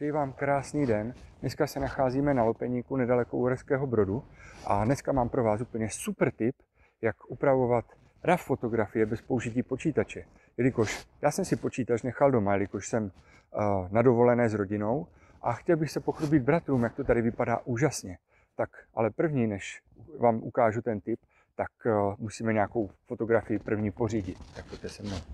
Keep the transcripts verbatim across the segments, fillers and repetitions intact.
Přeji vám krásný den. Dneska se nacházíme na Lopeníku nedaleko Uherského Brodu a dneska mám pro vás úplně super tip, jak upravovat R A W fotografie bez použití počítače. Jelikož já jsem si počítač nechal doma, jelikož jsem uh, na dovolené s rodinou a chtěl bych se pochlubit bratrům, jak to tady vypadá úžasně. Tak, ale první, než vám ukážu ten tip, tak uh, musíme nějakou fotografii první pořídit. Tak pojďte se mnou.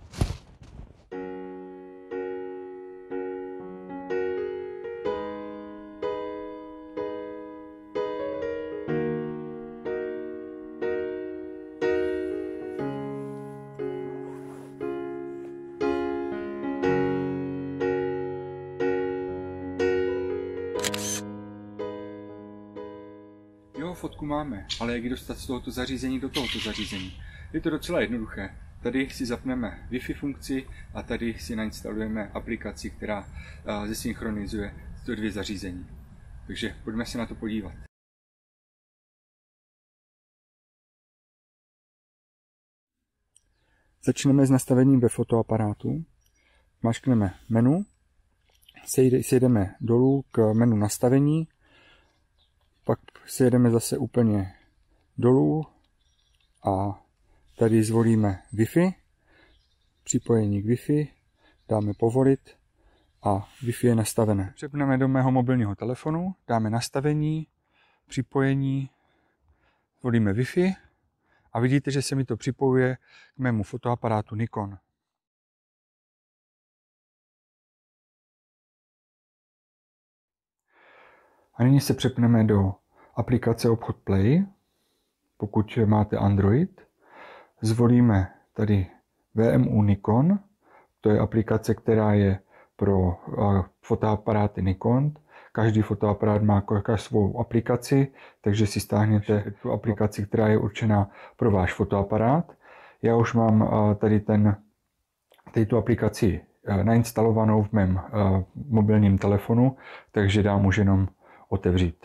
Jo, fotku máme, ale jak ji dostat z tohoto zařízení do tohoto zařízení? Je to docela jednoduché. Tady si zapneme Wi-Fi funkci a tady si nainstalujeme aplikaci, která zesynchronizuje tyto dvě zařízení. Takže pojďme se na to podívat. Začneme s nastavením ve fotoaparátu. Mačkneme menu, sejdeme dolů k menu nastavení, pak si jedeme zase úplně dolů a tady zvolíme Wi-Fi, připojení k Wi-Fi, dáme povolit a Wi-Fi je nastavené. Přepneme do mého mobilního telefonu, dáme nastavení, připojení, zvolíme Wi-Fi a vidíte, že se mi to připojuje k mému fotoaparátu Nikon. A nyní se přepneme do aplikace Obchod Play, pokud máte Android. Zvolíme tady V M U Nikon, to je aplikace, která je pro fotoaparáty Nikon. Každý fotoaparát má svou aplikaci, takže si stáhněte tu aplikaci, která je určená pro váš fotoaparát. Já už mám tady ten, tady tu aplikaci nainstalovanou v mém mobilním telefonu, takže dám už jenom otevřít.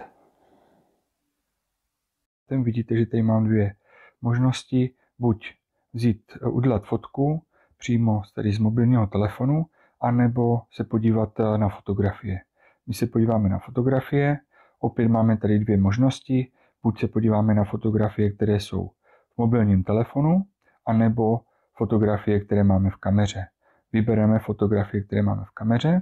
Tam vidíte, že tady mám dvě možnosti, buď vzít, udělat fotku přímo tady z mobilního telefonu, anebo se podívat na fotografie. My se podíváme na fotografie, opět máme tady dvě možnosti, buď se podíváme na fotografie, které jsou v mobilním telefonu, anebo fotografie, které máme v kameře. Vybereme fotografie, které máme v kameře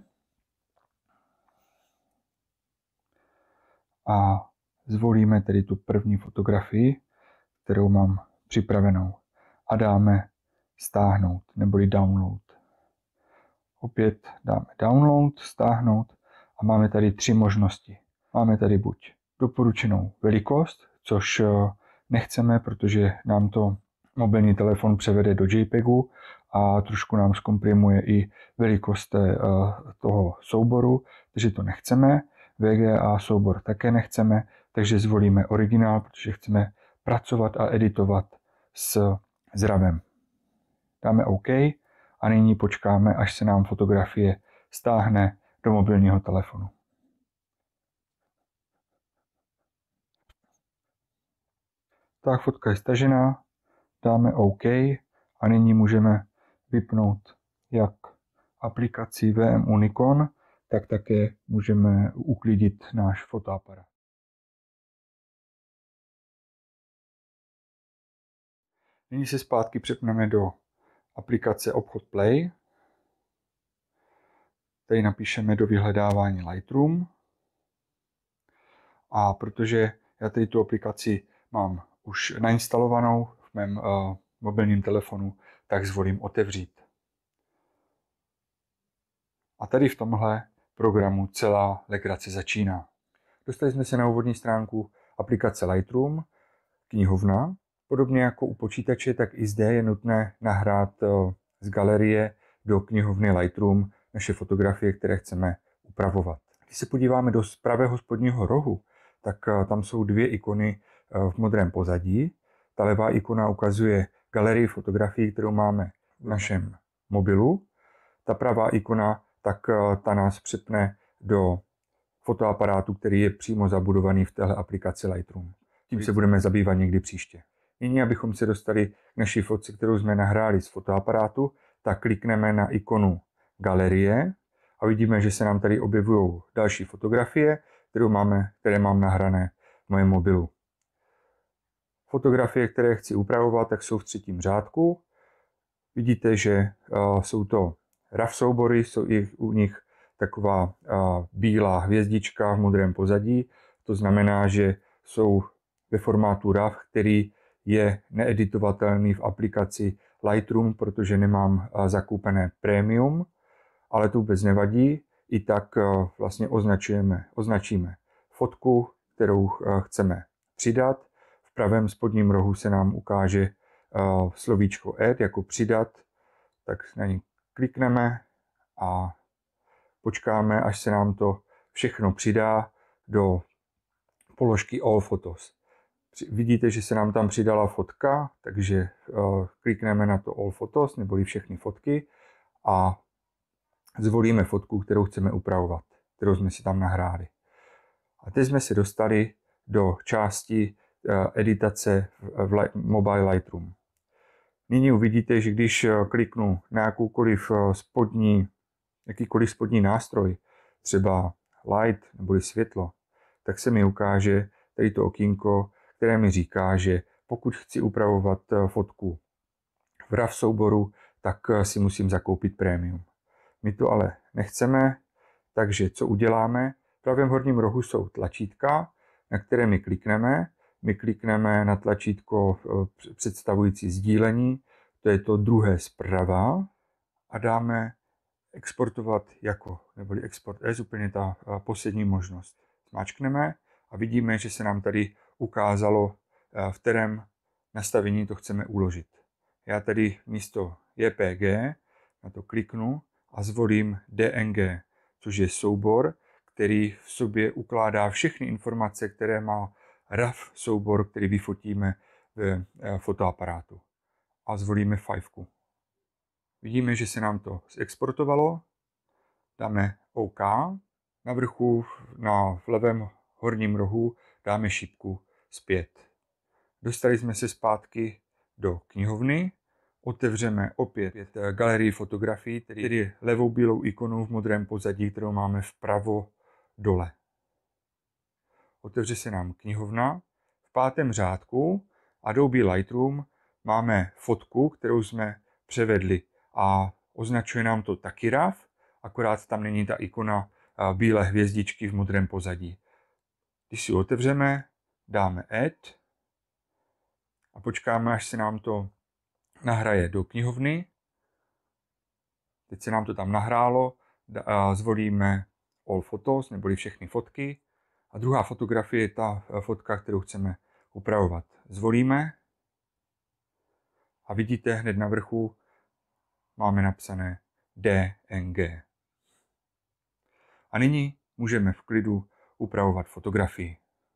a zvolíme tedy tu první fotografii, kterou mám připravenou a dáme stáhnout neboli download. Opět dáme download, stáhnout a máme tady tři možnosti. Máme tady buď doporučenou velikost, což nechceme, protože nám to mobilní telefon převede do JPEGu a trošku nám zkomprimuje i velikost toho souboru, takže to nechceme. V G A soubor také nechceme, takže zvolíme originál, protože chceme pracovat a editovat s zravem. Dáme OK a nyní počkáme, až se nám fotografie stáhne do mobilního telefonu. Tak, fotka je stažená, dáme OK a nyní můžeme vypnout jak aplikaci V M U Nikon, tak také můžeme uklidit náš fotoaparát. Nyní se zpátky přepneme do aplikace Obchod Play. Tady napíšeme do vyhledávání Lightroom. A protože já tady tu aplikaci mám už nainstalovanou v mém uh, mobilním telefonu, tak zvolím otevřít. A tady v tomhle programu celá legrace začíná. Dostali jsme se na úvodní stránku aplikace Lightroom, knihovna. Podobně jako u počítače, tak i zde je nutné nahrát z galerie do knihovny Lightroom naše fotografie, které chceme upravovat. Když se podíváme do pravého spodního rohu, tak tam jsou dvě ikony v modrém pozadí. Ta levá ikona ukazuje galerii fotografií, kterou máme v našem mobilu. Ta pravá ikona, tak ta nás přepne do fotoaparátu, který je přímo zabudovaný v téhle aplikaci Lightroom. Tím se budeme zabývat někdy příště. Nyní, abychom se dostali k naší fotce, kterou jsme nahráli z fotoaparátu, tak klikneme na ikonu galerie a vidíme, že se nám tady objevují další fotografie, které, máme, které mám nahrané v mém mobilu. Fotografie, které chci upravovat, tak jsou v třetím řádku. Vidíte, že uh, jsou to RAW soubory, jsou i u nich taková uh, bílá hvězdička v modrém pozadí. To znamená, že jsou ve formátu RAW, který je needitovatelný v aplikaci Lightroom, protože nemám uh, zakoupené Premium, ale to vůbec nevadí. I tak uh, vlastně označujeme, označíme fotku, kterou uh, chceme přidat. V pravém spodním rohu se nám ukáže uh, slovíčko Add jako přidat, tak na ní klikneme a počkáme, až se nám to všechno přidá do položky All Photos. Vidíte, že se nám tam přidala fotka, takže uh, klikneme na to All Photos, neboli všechny fotky, a zvolíme fotku, kterou chceme upravovat, kterou jsme si tam nahráli. A teď jsme se dostali do části uh, editace v Light, Mobile Lightroom. Nyní uvidíte, že když kliknu na jakoukoliv spodní, jakýkoliv spodní nástroj, třeba Light neboli světlo, tak se mi ukáže tady to okýnko, které mi říká, že pokud chci upravovat fotku v RAW souboru, tak si musím zakoupit Premium. My to ale nechceme, takže co uděláme? V pravém horním rohu jsou tlačítka, na které my klikneme. My klikneme na tlačítko představující sdílení, to je to druhé zprava, a dáme exportovat jako, neboli export as, úplně ta poslední možnost. Zmáčkneme a vidíme, že se nám tady ukázalo, v kterém nastavení to chceme uložit. Já tady místo J P G na to kliknu a zvolím D N G, což je soubor, který v sobě ukládá všechny informace, které má RAW soubor, který vyfotíme v fotoaparátu. A zvolíme fajfku. Vidíme, že se nám to zexportovalo. Dáme OK. Na vrchu, na v levém horním rohu dáme šipku zpět. Dostali jsme se zpátky do knihovny. Otevřeme opět galerii fotografií, tedy levou bílou ikonu v modrém pozadí, kterou máme vpravo dole. Otevře se nám knihovna. V pátém řádku Adobe Lightroom máme fotku, kterou jsme převedli, a označuje nám to taky RAW, akorát tam není ta ikona bílé hvězdičky v modrém pozadí. Když si otevřeme, dáme Add a počkáme, až se nám to nahraje do knihovny. Teď se nám to tam nahrálo, zvolíme All Photos, neboli všechny fotky. A druhá fotografie je ta fotka, kterou chceme upravovat. Zvolíme a vidíte hned na vrchu máme napsané D N G. A nyní můžeme v klidu upravovat fotografii.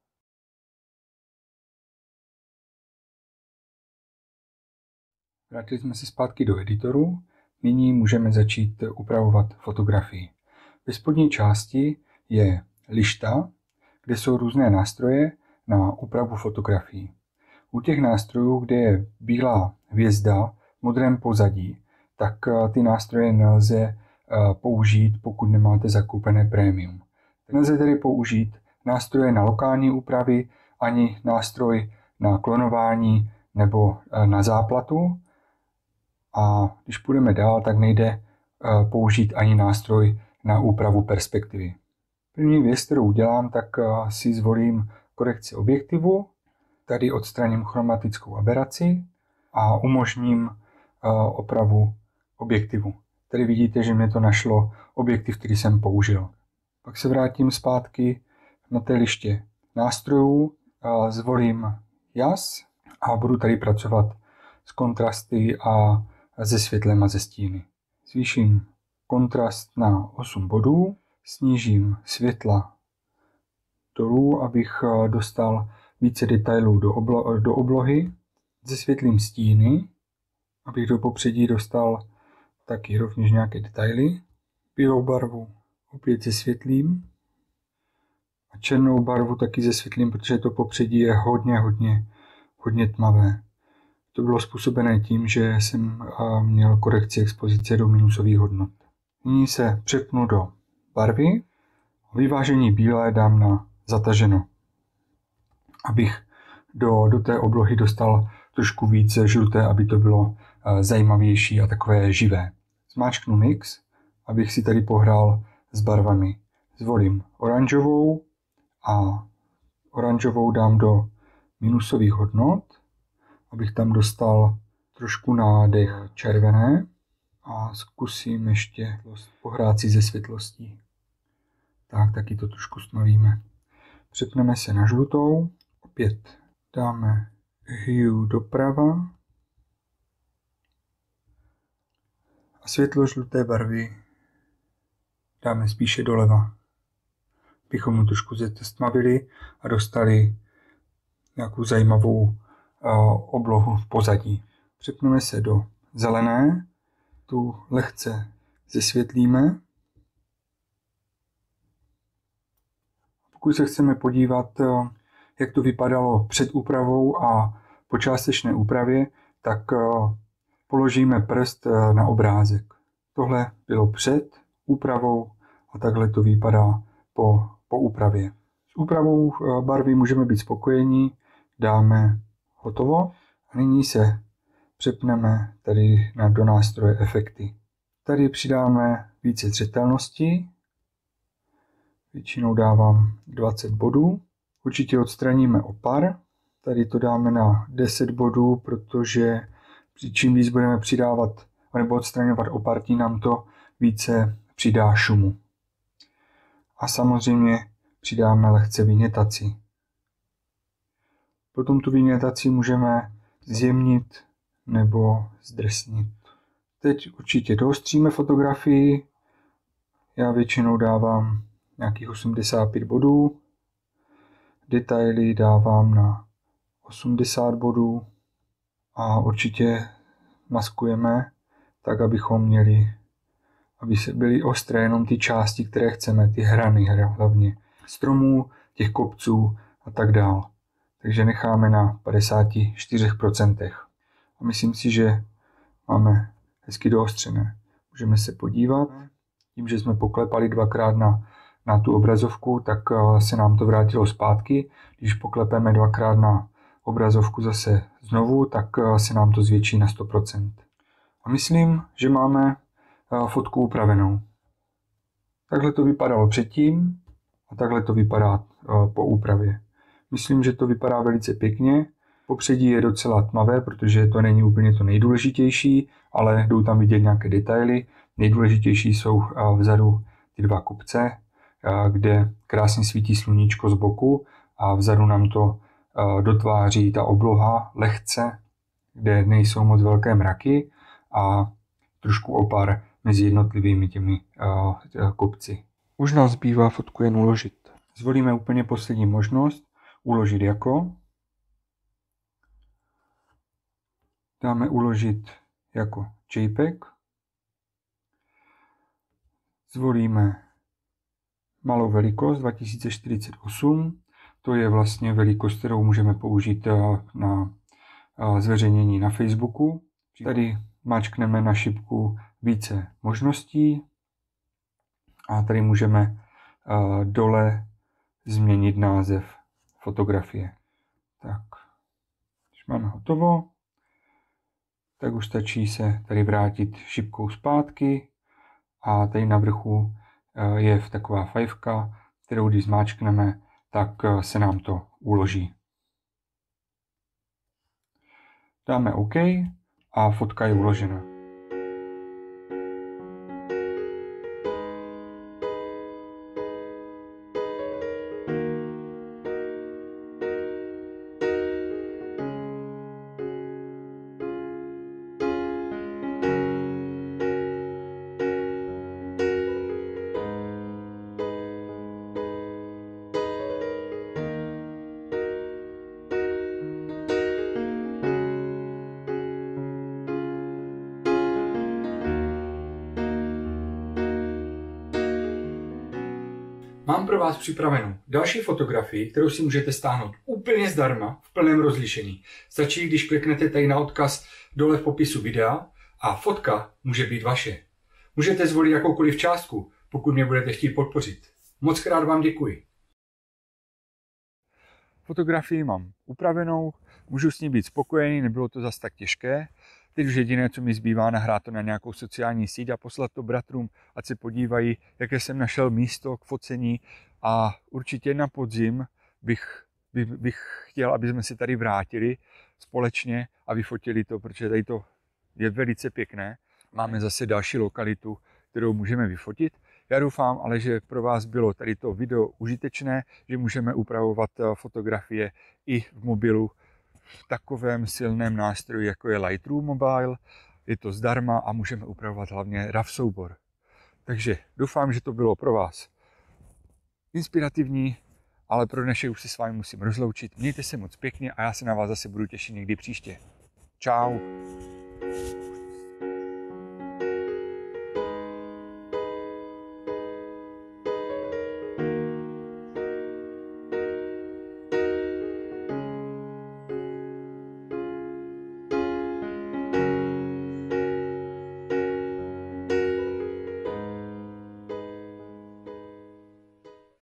Vrátili jsme se zpátky do editoru. Nyní můžeme začít upravovat fotografii. Ve spodní části je lišta, kde jsou různé nástroje na úpravu fotografií. U těch nástrojů, kde je bílá hvězda v modrém pozadí, tak ty nástroje nelze použít, pokud nemáte zakoupené Premium. Nelze tedy použít nástroje na lokální úpravy, ani nástroj na klonování nebo na záplatu. A když půjdeme dál, tak nejde použít ani nástroj na úpravu perspektivy. První věc, kterou udělám, tak si zvolím korekci objektivu. Tady odstraním chromatickou aberaci a umožním opravu objektivu. Tady vidíte, že mě to našlo objektiv, který jsem použil. Pak se vrátím zpátky na té liště nástrojů, zvolím jas a budu tady pracovat s kontrasty a se světlem a se stíny. Zvýším kontrast na osm bodů, snížím světla dolů, abych dostal více detailů do, oblo- do oblohy. Zesvětlím stíny, abych do popředí dostal taky rovněž nějaké detaily. Bílou barvu opět zesvětlím a černou barvu taky zesvětlím, protože to popředí je hodně, hodně, hodně tmavé. To bylo způsobené tím, že jsem měl korekci expozice do minusových hodnot. Nyní se přepnu do barvy. Vyvážení bílé dám na zataženo, abych do, do té oblohy dostal trošku více žluté, aby to bylo uh, zajímavější a takové živé. Zmáčknu mix, abych si tady pohrál s barvami. Zvolím oranžovou a oranžovou dám do minusových hodnot, abych tam dostal trošku nádech červené a zkusím ještě pohrát si ze světlostí. Tak, taky to trošku stmavíme. Přepneme se na žlutou, opět dáme hue doprava a světlo žluté barvy dáme spíše doleva, abychom mu trošku stmavili a dostali nějakou zajímavou uh, oblohu v pozadí. Přepneme se do zelené, tu lehce zesvětlíme. Pokud se chceme podívat, uh, jak to vypadalo před úpravou a po částečné úpravě, tak uh, položíme prst uh, na obrázek. Tohle bylo před úpravou a takhle to vypadá po, po úpravě. S úpravou uh, barvy můžeme být spokojení, dáme hotovo a nyní se přepneme tady na, do nástroje efekty. Tady přidáme více zřetelnosti, většinou dávám dvacet bodů. Určitě odstraníme opar, tady to dáme na deset bodů, protože čím víc budeme přidávat nebo odstraňovat opar, tím nám to více přidá šumu. A samozřejmě přidáme lehce vynětaci. Potom tu vynětaci můžeme zjemnit nebo zdrsnit. Teď určitě doostříme fotografii. Já většinou dávám nějakých osmdesát pět bodů. Detaily dávám na osmdesát bodů. A určitě maskujeme tak, abychom měli, aby se byly ostré jenom ty části, které chceme, ty hrany hlavně stromů, těch kopců a tak dál. Takže necháme na padesát čtyři procent. A myslím si, že máme hezky doostřené. Můžeme se podívat. Tím, že jsme poklepali dvakrát na, na tu obrazovku, tak se nám to vrátilo zpátky. Když poklepeme dvakrát na obrazovku zase znovu, tak se nám to zvětší na sto procent. A myslím, že máme fotku upravenou. Takhle to vypadalo předtím a takhle to vypadá po úpravě. Myslím, že to vypadá velice pěkně. Popředí je docela tmavé, protože to není úplně to nejdůležitější, ale jdou tam vidět nějaké detaily. Nejdůležitější jsou vzadu ty dva kopce, kde krásně svítí sluníčko z boku a vzadu nám to dotváří ta obloha lehce, kde nejsou moc velké mraky a trošku opar mezi jednotlivými těmi kopci. Už nám zbývá fotku jen uložit. Zvolíme úplně poslední možnost, uložit jako. Dáme uložit jako JPEG. Zvolíme malou velikost dva tisíce čtyřicet osm. To je vlastně velikost, kterou můžeme použít na zveřejnění na Facebooku. Tady mačkneme na šipku více možností a tady můžeme dole změnit název fotografie. Tak, když máme hotovo, tak už stačí se tady vrátit šipkou zpátky a tady na vrchu je taková fajfka, kterou když zmáčkneme, tak se nám to uloží. Dáme OK a fotka je uložena. Mám pro vás připravenou další fotografii, kterou si můžete stáhnout úplně zdarma v plném rozlišení. Stačí, když kliknete tady na odkaz dole v popisu videa a fotka může být vaše. Můžete zvolit jakoukoliv částku, pokud mě budete chtít podpořit. Moc krát vám děkuji. Fotografii mám upravenou, můžu s ní být spokojený, nebylo to zas tak těžké. Teď už jediné, co mi zbývá, nahrát to na nějakou sociální síť a poslat to bratrům, ať se podívají, jaké jsem našel místo k focení. A určitě na podzim bych, bych, bych chtěl, aby jsme se tady vrátili společně a vyfotili to, protože tady to je velice pěkné. Máme zase další lokalitu, kterou můžeme vyfotit. Já doufám ale, že pro vás bylo tady to video užitečné, že můžeme upravovat fotografie i v mobilu v takovém silném nástroji, jako je Lightroom Mobile. Je to zdarma a můžeme upravovat hlavně RAW soubor. Takže doufám, že to bylo pro vás inspirativní, ale pro dnešek už se s vámi musím rozloučit. Mějte se moc pěkně a já se na vás zase budu těšit někdy příště. Čau.